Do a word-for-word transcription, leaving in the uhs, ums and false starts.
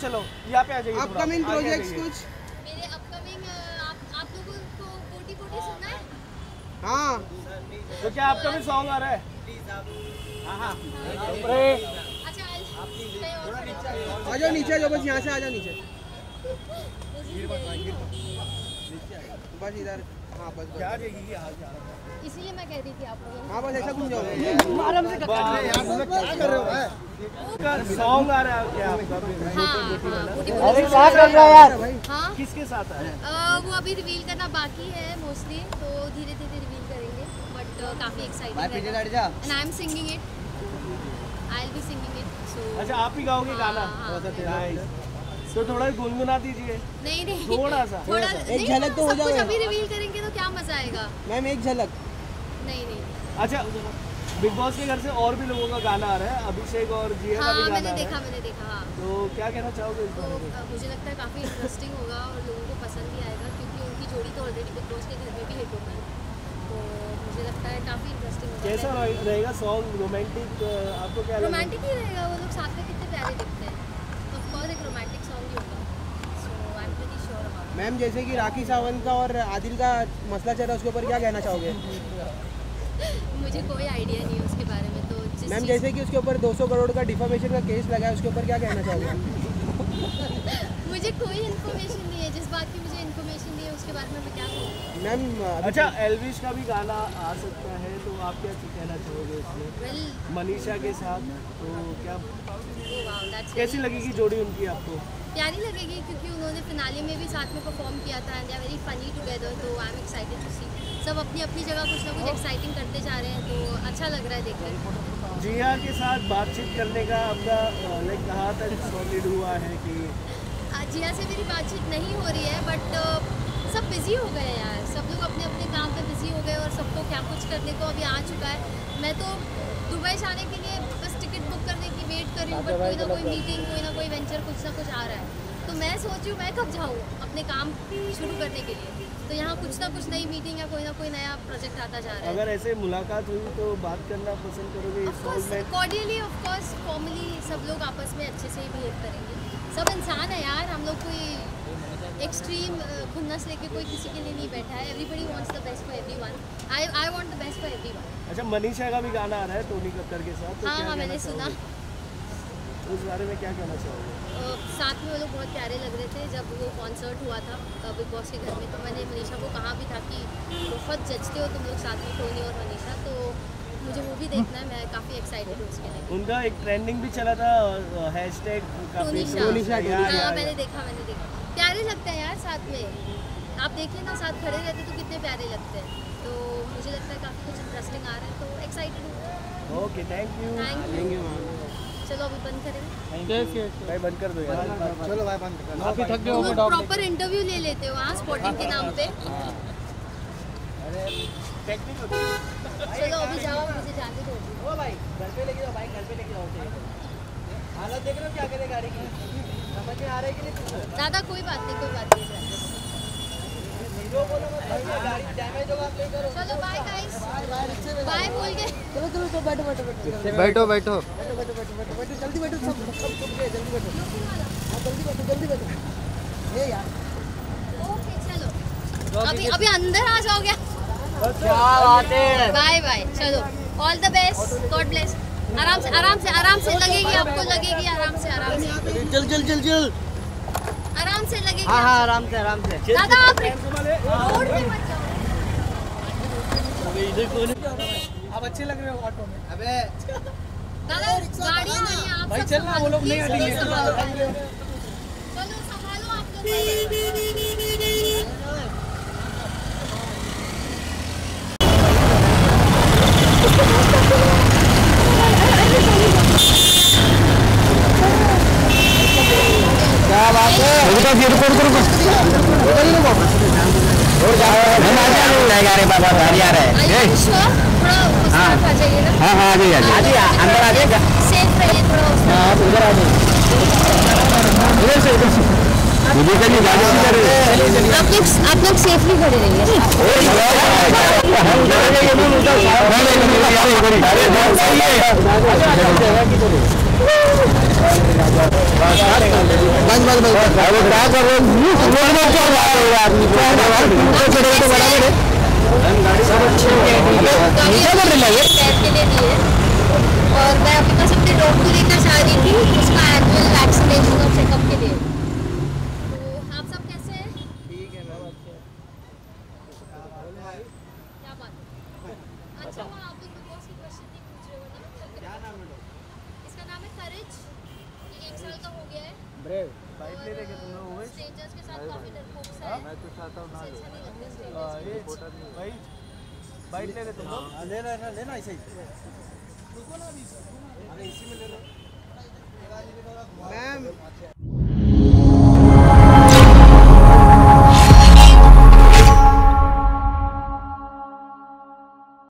चलो यहाँ पे आ जाइए। अपकमिंग प्रोजेक्ट्स कुछ? मेरे अपकमिंग आप आप लोगों को कोटी कोटी सुनना है? हाँ तो क्या अपकमिंग सॉन्ग आ रहा है? हाँ हाँ अच्छा आ जाओ नीचे, जो बस यहाँ से आ जाओ नीचे, बस इधर। हाँ बस क्या इसीलिए मैं कह रही थी आप लोग। हाँ बस ऐसा घूम जाओ। आराम से क्या कर रहे हो भाई? सॉन्ग आ रहा है क्या आपका? हाँ अरे क्या कर रहा है यार? हाँ किसके साथ है? वो अभी रिवील करना बाकी है मोस्टली, तो धीरे धीरे रिवील करेंगे, बट काफी एक्साइटिंग है। And I am singing it, I will be singing it. So अच्छा आप ही गाओगे गाना? तो थोड़ा गुनगुना दीजिए। नहीं नहीं थोड़ा सा थोड़ा एक झलक तो हो जाए। अभी रिवील करेंगे तो क्या मजा आएगा। मैम एक झलक। नहीं नहीं अच्छा बिग बॉस के घर से और भी लोगों का गाना आ रहा है, अभिषेक और जिया का भी हाँ गाना मैंने आ रहा देखा है। मैंने देखा हाँ। तो क्या कहना चाहोगे इस तो बारे में? अ, मुझे लगता है काफ़ी इंटरेस्टिंग होगा और लोगों को पसंद भी आएगा, क्योंकि उनकी जोड़ी तो ऑलरेडी बिग बॉस के घर में भी हिट हो गई। तो मुझे लगता है काफ़ी इंटरेस्टिंग होगा। कैसा रहेगा सॉन्ग? रोमांटिक आपको क्या लगता है? रोमांटिक ही रहेगा, वो लोग साथ में कितने प्यारे दिखते हैं, तो ऑफ कोर्स एक रोमांटिक सॉन्ग ही होगा। So I am pretty sure about. Ma'am जैसे कि राखी सावंत का और आदिल का मसला चल रहा है, उसके ऊपर क्या कहना चाहोगे? मुझे कोई आइडिया नहीं है उसके बारे में। तो जिस मैम चीज़- जैसे कि उसके ऊपर दो सौ करोड़ का डिफामेशन का केस लगा है, उसके ऊपर क्या कहना चाहोगे? मुझे कोई इन्फॉर्मेशन नहीं है, जिस बात की मुझे इन्फॉर्मेशन नहीं है उसके बारे में मैं क्या कहूँ। मैम अच्छा एल्विश का भी गाना आ सकता है, तो आप क्या कहना चाहोगे इसमें वेल मनीषा के साथ? तो क्या वाओ दैट्स कैसी लगेगी जोड़ी उनकी आपको? प्यारी लगेगी, क्योंकि उन्होंने फिनाले में भी साथ में परफॉर्म किया था and they are very funny together. तो I am excited to see. सब अपनी अपनी जगह कुछ ना कुछ एक्साइटिंग करते जा रहे हैं, तो अच्छा लग रहा है देखकर। जिया के साथ बातचीत करने का आपका लाइक कहाँ तक सॉलिड हुआ है कि? आज जिया से मेरी बातचीत नहीं हो रही है, बट सब बिजी हो गए यार, सब लोग अपने अपने काम पे बिजी हो गए और सबको क्या कुछ करने को अभी आ चुका है। मैं तो दुबई जाने के लिए बस टिकट बुक करने की वेट कर रही हूँ, बट कोई ना कोई मीटिंग, कोई ना कोई वेंचर, कुछ ना कुछ आ रहा है। तो मैं सोच रही हूँ मैं कब जाऊँ अपने काम शुरू करने के लिए। तो यहाँ कुछ ना कुछ नई मीटिंग या कोई ना कोई नया प्रोजेक्ट आता जा रहा है। अगर ऐसे मुलाकात हुई तो बात करना पसंद करोगे? कॉर्डियली ऑफ कोर्स फॉर्मली सब लोग आपस में अच्छे से ही बिहेव करेंगे। सब इंसान है यार, हम लोग कोई एक्सट्रीम खुन्नस लेके कोई किसी के लिए नहीं बैठा है। Everybody wants the best for everyone. I I want the best for everyone. अच्छा मनीषा का भी गाना आ रहा है टोनी कक्कर के साथ, तो हाँ क्या हाँ कहना मैंने सुना। चाहोगे? उस बारे में क्या कहना चाहोगे? अ, साथ में वो लोग बहुत प्यारे लग रहे थे जब वो कॉन्सर्ट हुआ था बिग बॉस के घर में। तो मैंने मनीषा को कहा भी था कि बहुत जचते हो तुम लोग साथ में, टोनी और मनीषा। तो मुझे वो भी देखना है, मैं काफ़ी एक्साइटेड हूँ उसके लिए। उनका एक ट्रेंडिंग भी चला था हैशटैग काफी। टोनीशा या, हाँ या, मैंने देखा मैंने देखा प्यारे लगते हैं यार साथ में। आप देखिए ना, साथ खड़े रहते तो कितने प्यारे लगते हैं। तो मुझे लगता है काफ़ी कुछ इंटरेस्टिंग आ रहा है, तो एक्साइटेड हूँ। Okay thank you. Thank you. चलो अभी बंद करें। भाई बंद कर दो यार। चलो भाई बंद कर। काफी थक गए तुम हो लोग प्रॉपर इंटरव्यू ले लेते हो हाँ स्पॉटिंग के नाम पे। टेक्निक होती है। चलो अभी जाओ, मुझे जाने दो। ओ भाई घर पे लेके जाओ, भाई घर पे लेके जाओ। हालत देख रहे हो क्या करे गाड़ी की? समझ में आ रहा है कि नहीं तुमको? दादा कोई बात नहीं, कोई बात नहीं। हीरो बोलो मत भाई, गाड़ी डैमेज होगा आप लेकर। चलो बाय गाइस, बाय बोल के। चलो चलो तो बैठो बैठो बैठो बैठो बैठो बैठो बैठो बैठो बैठो बैठो जल्दी बैठो, सब सब चुप गए, जल्दी बैठो। हाँ जल्दी बैठो जल्दी बैठो। ये यार ओके चलो अभी अभी अंदर आ जाओगे। क्या बात है। बाय बाय, चलो all the best, God bless. आराम से आराम से आराम से लगेगी आपको, लगेगी आराम से आराम से चल चल चल चल आराम से लगेगी। हाँ हाँ आराम से आराम से। दादा आप रोड पे मत जाओ। आप अच्छे लग रहे हो ऑटो में। अबे दादा गाड़ी में आप भाई सब चलना, वो लोग नहीं संभालो, हटेंगे। संभालो। चलो संभालो आप लोग पहले। क्या बात है? रुको रुको रुको रुको और जाएगा रे बाबा, गाड़ी आ रहा है। थोड़ा उस तरफ आ जाइए ना। हाँ हाँ आ जाइए आ जाइए अंदर आ जाइएगा। सेफ रहिए थोड़ा उस तरफ। हाँ उधर आ जाइए, इधर से इधर से। आप लोग आप लोग सेफली खड़े रहिए। बस बस बस अरे क्या कर रहे हो? और मैं अपने पास अपने डॉग को लेकर जा रही थी उसका एनुअल वैक्सीनेशन और चेकअप के लिए। तो आप सब कैसे हैं? ठीक है मैम। अच्छा क्या बात है? अच्छा वो आप लोग बिग बॉस की क्वेश्चन नहीं पूछ रहे हो ना? क्या नाम है लोग? इसका नाम है करेज। ये एक साल का हो गया है। ब्रेव बाइट ले लेके तुम लोग हुए। स्ट्रेंजर्स के साथ काफी डरपोक सा है। मैं तो चाहता हूँ ना अच्छा नहीं लगता ये स्ट्रेंजर्स। बाइट बाइट ले ले तुम लोग। ले लेना लेना ऐसे ही। अरे इसी में ले लो मैम।